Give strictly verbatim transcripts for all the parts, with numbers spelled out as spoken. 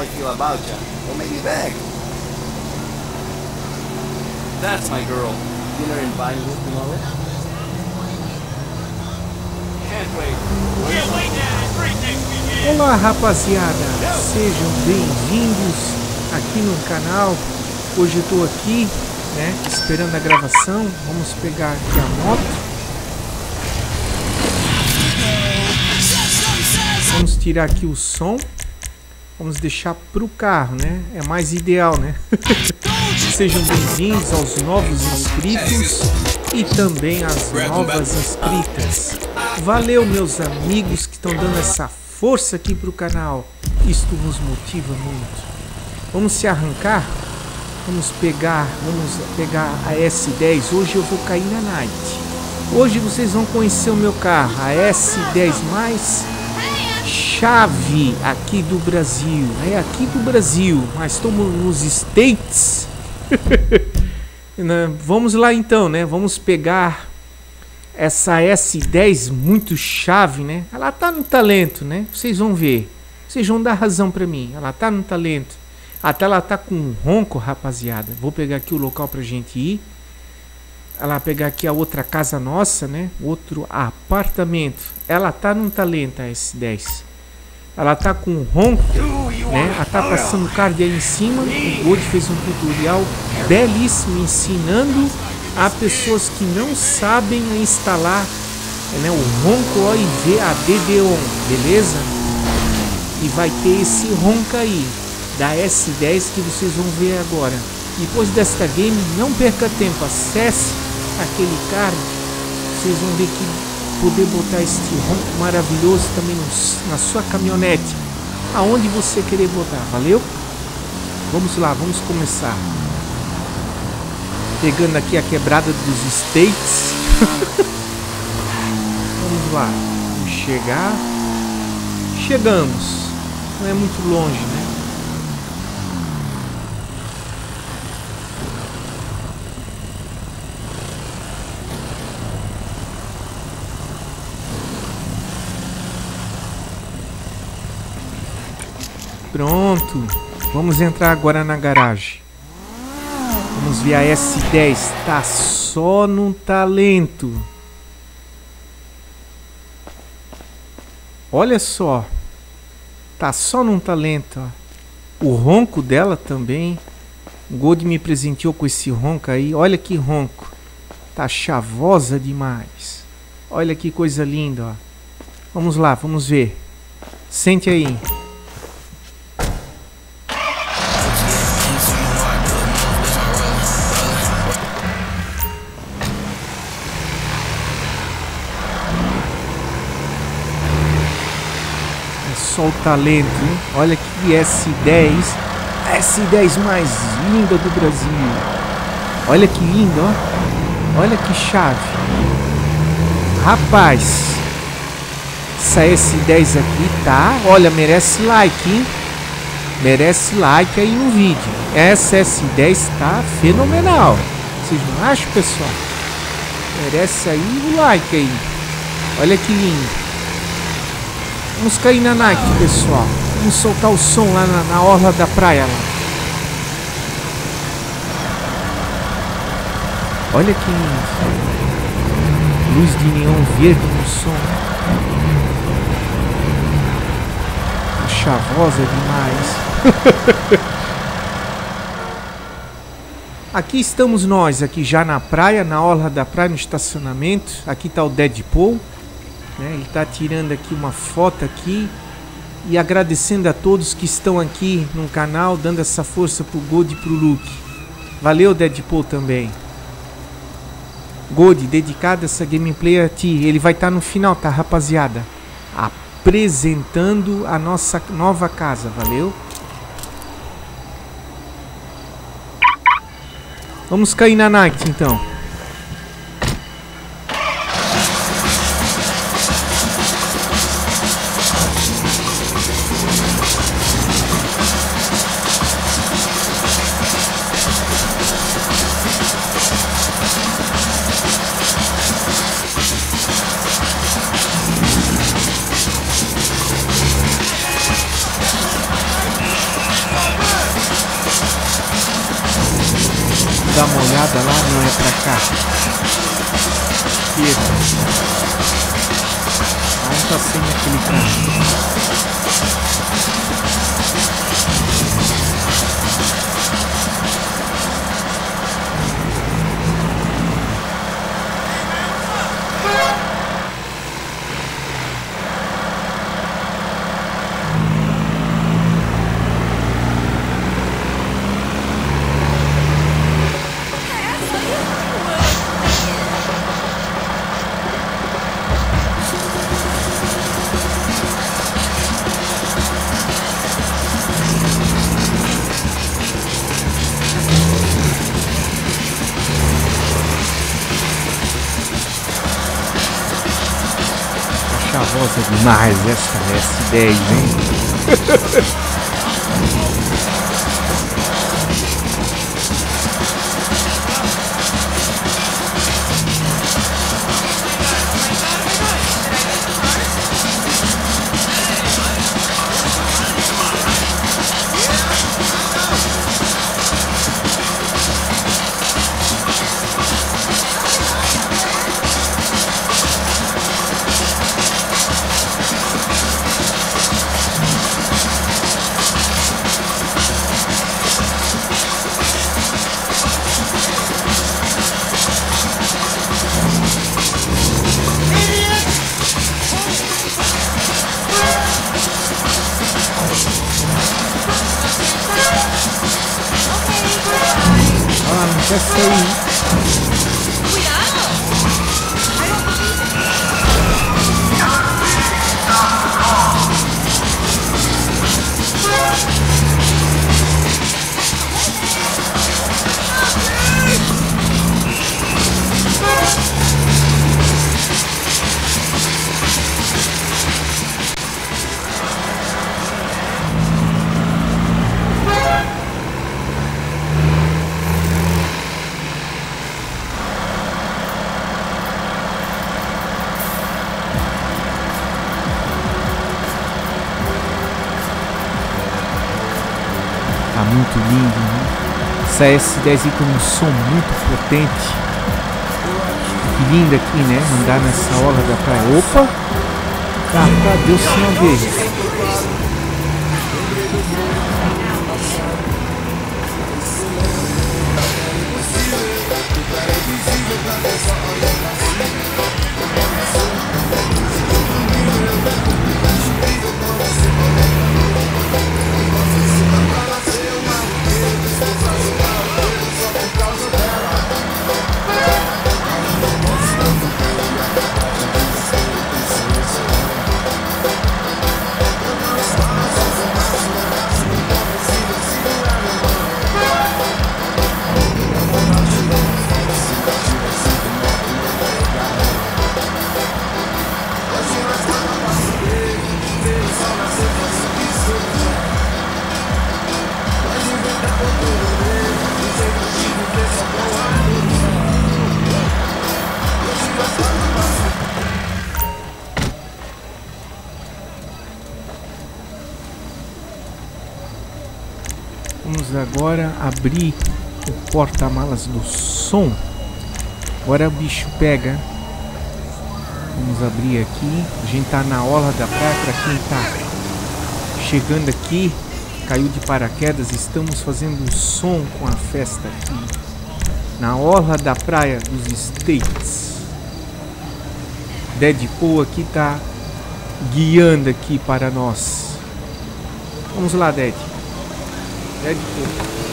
I feel about ya. Well, maybe back. That's my girl. Dinner in Vinewood tomorrow? Can't wait. Can't wait now. Great next weekend. Olá, rapaziada. Sejam bem-vindos aqui no canal. Hoje eu tô aqui, né, esperando a gravação. Vamos pegar aqui a moto. Vamos tirar aqui o som. Vamos deixar pro carro, né? É mais ideal, né? Sejam bem-vindos aos novos inscritos e também às novas inscritas. Valeu, meus amigos que estão dando essa força aqui pro canal. Isto nos motiva muito. Vamos se arrancar? Vamos pegar, vamos pegar a S dez. Hoje eu vou cair na night. Hoje vocês vão conhecer o meu carro, a S dez mais chave aqui do Brasil. É aqui do Brasil, mas estamos nos States. Vamos lá então, né? Vamos pegar essa S dez muito chave, né? Ela tá no talento, né? Vocês vão ver. Vocês vão dar razão pra mim. Ela tá no talento. Até ela tá com um ronco, rapaziada. Vou pegar aqui o local pra gente ir. Ela pegar aqui a outra casa nossa, né? Outro apartamento. Ela tá num talento, a S dez. Ela tá com um ronco, né? Ela tá passando card aí em cima. O Gold fez um tutorial belíssimo ensinando a pessoas que não sabem instalar, né, o ronco O I V A D D on, beleza? E vai ter esse ronco aí da S dez que vocês vão ver agora. Depois desta game, não perca tempo, acesse aquele card. Vocês vão ver que poder botar este ronco maravilhoso também no, na sua caminhonete, aonde você querer botar, valeu? Vamos lá, vamos começar. Pegando aqui a quebrada dos States. Vamos lá, vamos chegar. Chegamos, não é muito longe, né? Pronto, vamos entrar agora na garagem. Vamos ver a S dez, tá só no talento. Olha só, tá só num talento, ó. O ronco dela também. O Gold me presenteou com esse ronco aí. Olha que ronco, tá chavosa demais. Olha que coisa linda, ó. Vamos lá, vamos ver. Sente aí. Só o talento, hein? Olha que S dez, S dez mais linda do Brasil. Olha que linda, ó. Olha que chave. Rapaz, essa S dez aqui tá, olha, merece like, hein? Merece like aí no vídeo. Essa S dez tá fenomenal. Vocês não acham, pessoal? Merece aí o like aí. Olha que lindo. Vamos cair na night, pessoal. Vamos soltar o som lá na, na orla da praia. Lá. Olha que lindo. Luz de neon verde no som. Chavosa demais. Aqui estamos nós, aqui já na praia, na orla da praia, no estacionamento. Aqui está o Deadpool. Né? Ele está tirando aqui uma foto aqui e agradecendo a todos que estão aqui no canal, dando essa força pro Gold e pro Luke. Valeu, Deadpool, também. Gold, dedicado essa gameplay a ti. Ele vai estar tá no final, tá, rapaziada? Apresentando a nossa nova casa, valeu? Vamos cair na night, então. dar uma olhada lá, não é pra cá. Esquerda. Não tá sendo aquele carro. Chavosa demais essa S dez, hein? Essa aí. Tá muito lindo, né? Essa S dez aí com um som muito potente. Que linda aqui, né? Andar nessa orla da praia. Opa! Tá, tá, deu sinal dele. Vamos agora abrir o porta-malas do som. Agora o bicho pega. Vamos abrir aqui. A gente tá na orla da praia. Para quem tá chegando aqui, caiu de paraquedas, estamos fazendo um som com a festa aqui na orla da praia dos States. Deadpool aqui tá guiando aqui para nós. Vamos lá, Dead. Deadpool.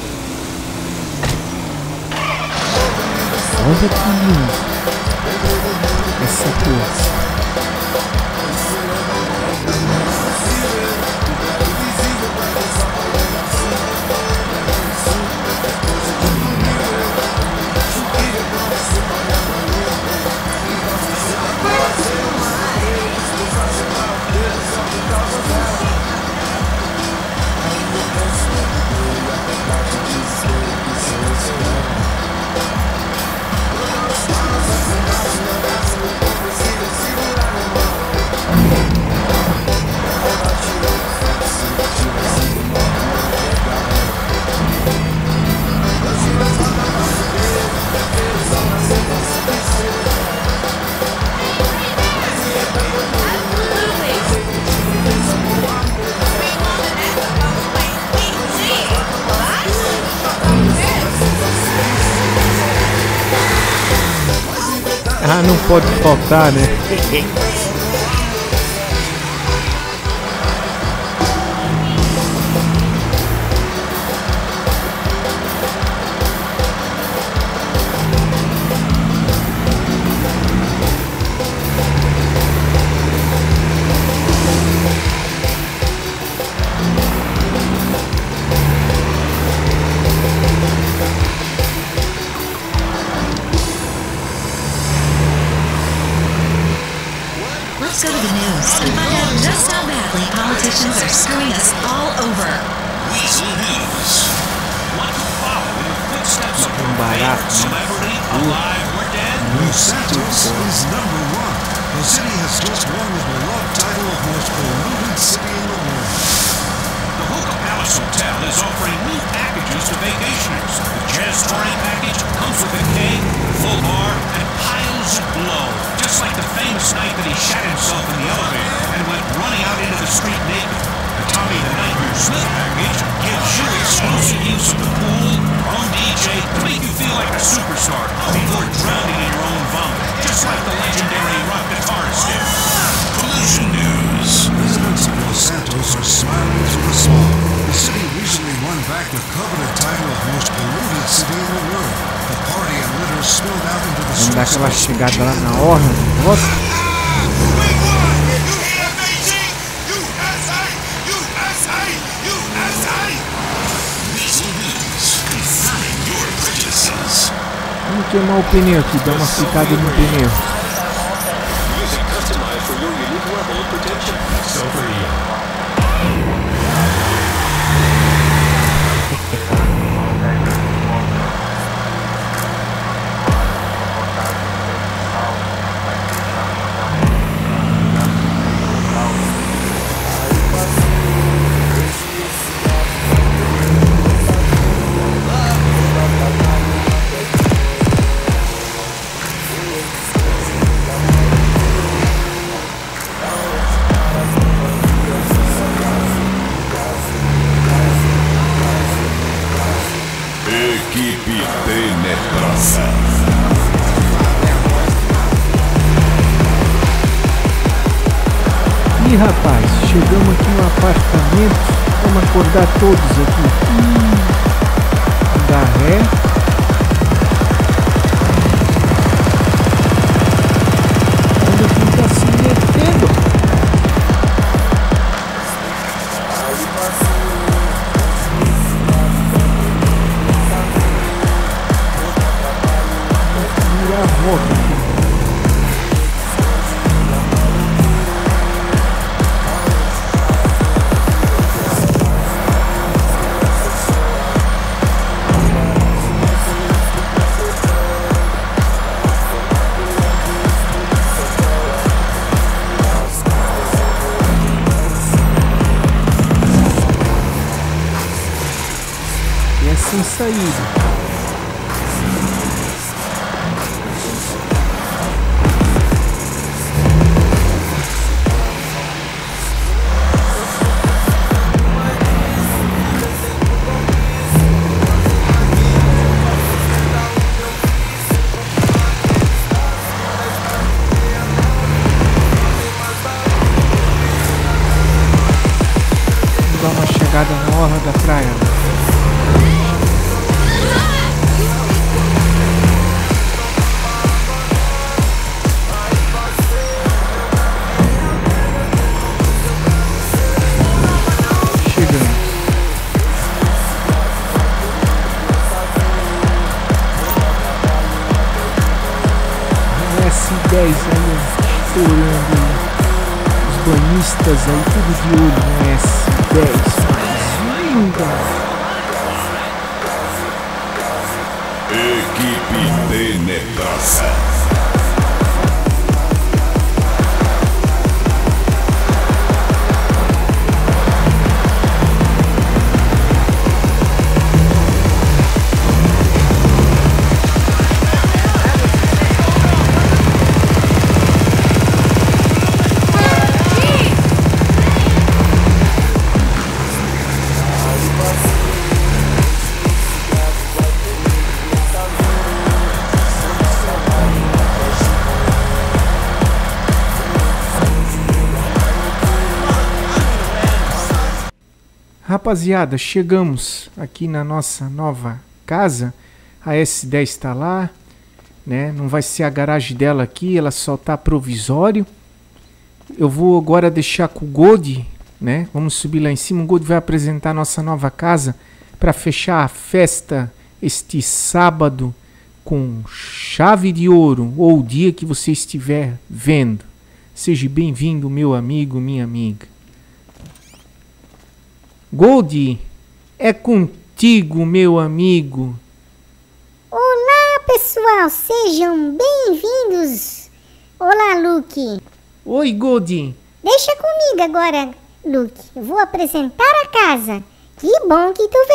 Olha que lindo essa cor. See Ah, não pode faltar, né? Let's go to the news and find out just how badly politicians are screwing us all over. Weasel News. Want to follow in the footsteps of your Barato. favorite celebrity, alive or dead? Los Santos is number one. The city has just won the beloved title of most polluted city in the world. The Hookah Palace Hotel is offering new packages to vacationers. The Jazz Touring Package comes with a cake, full bar, and piles of blow. Just like the famous night that he shot himself in the elevator and went running out into the street naked. The Tommy the Nightmare Smith Package gives you exclusive use of the pool, your own D J, to make you feel like a superstar before drowning in your own vomit. Just like the legendary rock guitarist did. Pollution News. Residents of Los Santos are smiling through the smog. The city recently won back the coveted title of most polluted city in the world. The party and litter spilled out into the Vamos dar aquela streets. chegada lá na orla do negócio. Weasel News. Confirming your prejudices. Vamos queimar o pneu aqui, dar uma ficada no pneu. Music customized for your unique level of protection. Silver Equipe Tenebrosa. Ih, rapaz, chegamos aqui no apartamento. Vamos acordar todos aqui. Hum, dá ré. Olha quem tá se metendo. Vira a volta aqui. E é sem saída. Vamos dar uma chegada na orla da praia. Chegamos. O S dez aí estourando aí. Os banhistas aí tudo de olho no S dez. Mas linda. Equipe Tenebrosa. Rapaziada, chegamos aqui na nossa nova casa. A S dez está lá, né? Não vai ser a garagem dela aqui, ela só tá provisório. Eu vou agora deixar com o Gold, né? Vamos subir lá em cima. O Gold vai apresentar a nossa nova casa para fechar a festa este sábado com chave de ouro, ou o dia que você estiver vendo. Seja bem-vindo, meu amigo, minha amiga. Gold, é contigo, meu amigo. Olá, pessoal, sejam bem-vindos. Olá, Luke. Oi, Gold. Deixa comigo agora, Luke. Eu vou apresentar a casa. Que bom que tu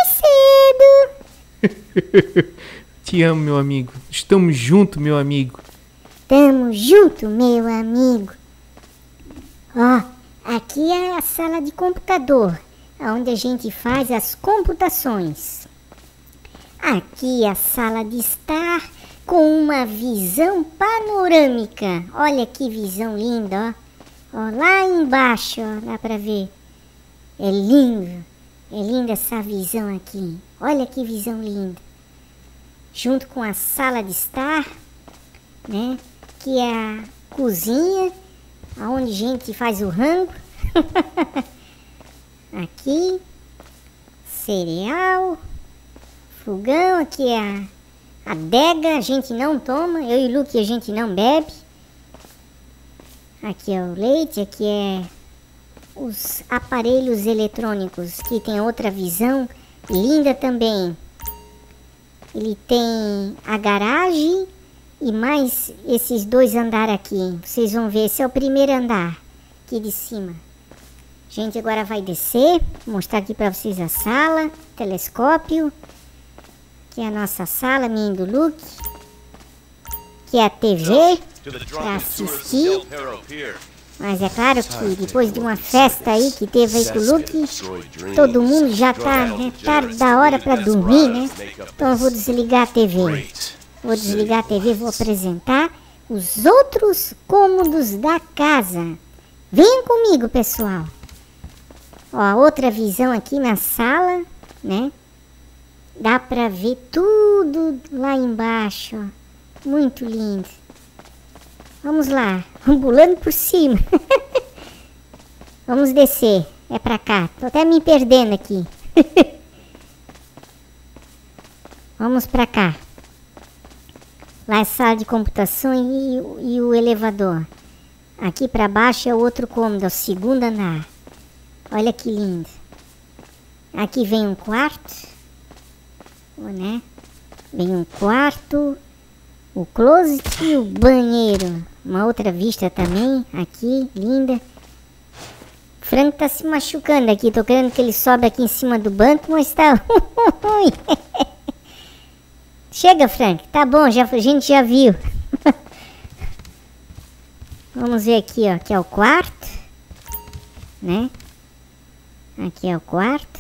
veio mais cedo. Te amo, meu amigo. Estamos juntos, meu amigo. Tamo junto, meu amigo. Ó, aqui é a sala de computador, onde a gente faz as computações. Aqui é a sala de estar com uma visão panorâmica. Olha que visão linda, ó. Ó, lá embaixo, ó, dá pra ver. É lindo. É linda essa visão aqui. Olha que visão linda. Junto com a sala de estar, né? Que é a cozinha, aonde a gente faz o rango. Aqui, cereal, fogão, aqui é a, a adega, a gente não toma, eu e o Luke a gente não bebe. Aqui é o leite, aqui é os aparelhos eletrônicos, que tem outra visão linda também. Ele tem a garagem e mais esses dois andares aqui. Vocês vão ver, esse é o primeiro andar aqui de cima. A gente agora vai descer, mostrar aqui pra vocês a sala, telescópio. Aqui é a nossa sala, minha e do Luke. Aqui é a T V pra assistir. Mas é claro que depois de uma festa aí que teve aí com o Luke, todo mundo já tá, né, tarde da hora pra dormir, né? Então eu vou desligar a T V. Vou desligar a T V e vou apresentar os outros cômodos da casa. Venham comigo, pessoal. Ó, outra visão aqui na sala, né? Dá pra ver tudo lá embaixo, ó. Muito lindo. Vamos lá, pulando por cima. Vamos descer, é pra cá. Tô até me perdendo aqui. Vamos pra cá. Lá é a sala de computação e, e o elevador. Aqui pra baixo é o outro cômodo, é o segundo andar. Olha que lindo. Aqui vem um quarto, né? Vem um quarto, o closet e o banheiro. Uma outra vista também, aqui, linda. O Frank tá se machucando aqui, tô querendo que ele sobe aqui em cima do banco, mas tá ruim. Chega, Frank, tá bom, já, a gente já viu. Vamos ver aqui, ó, aqui é o quarto, né? Aqui é o quarto.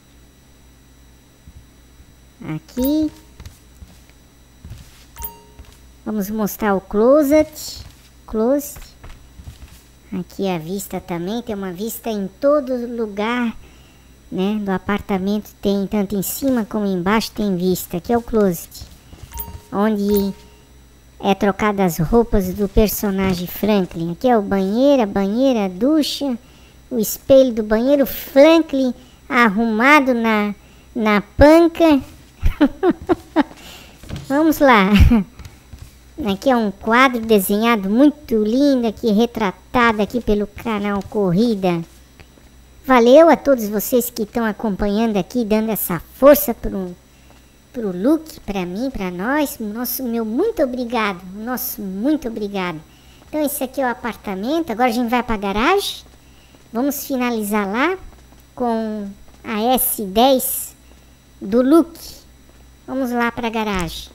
Aqui. Vamos mostrar o closet. Closet. Aqui a vista também. Tem uma vista em todo lugar, né? Do apartamento tem, tanto em cima como embaixo tem vista. Aqui é o closet, onde é trocada as roupas do personagem Franklin. Aqui é o banheiro, a banheira, a ducha, o espelho do banheiro. Franklin arrumado na, na panca. Vamos lá. Aqui é um quadro desenhado muito lindo, aqui retratado aqui pelo canal Corrida. Valeu a todos vocês que estão acompanhando aqui, dando essa força pro, pro Luke, pra mim, pra nós. Nosso, meu muito obrigado, nosso muito obrigado. Então esse aqui é o apartamento, agora a gente vai pra garagem. Vamos finalizar lá com a S dez do Luke. Vamos lá pra garagem.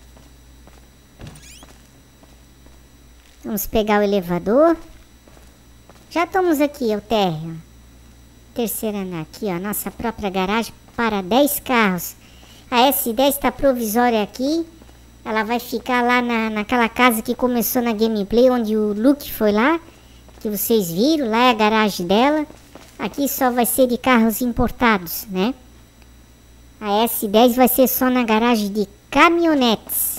Vamos pegar o elevador. Já estamos aqui, é o térreo. Terceiro andar aqui, ó. Nossa própria garagem para dez carros. A S dez está provisória aqui. Ela vai ficar lá na, naquela casa que começou na gameplay, onde o Luke foi lá. Que vocês viram, lá é a garagem dela. Aqui só vai ser de carros importados, né? A S dez vai ser só na garagem de caminhonetes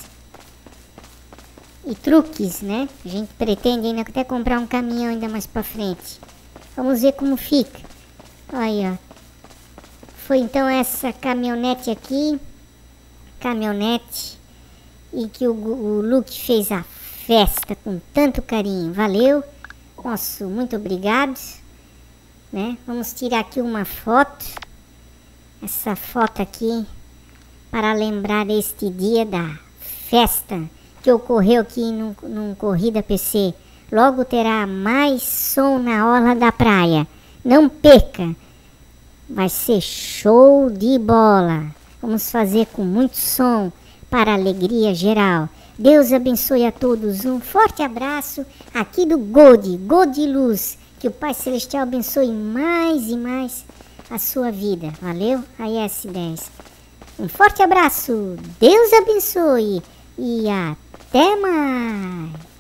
e truques, né? A gente pretende ainda até comprar um caminhão ainda mais pra frente. Vamos ver como fica. Olha, ó. Foi então essa caminhonete aqui, caminhonete, e que o, o Luke fez a festa com tanto carinho. Valeu, nosso muito obrigado, né? Vamos tirar aqui uma foto, essa foto aqui, para lembrar este dia da festa que ocorreu aqui num, num Corrida P C. Logo terá mais som na orla da praia. Não perca! Vai ser show de bola. Vamos fazer com muito som para a alegria geral. Deus abençoe a todos. Um forte abraço aqui do Gold, Gold Luz. Que o Pai Celestial abençoe mais e mais a sua vida. Valeu? A S dez. Um forte abraço. Deus abençoe e até mais.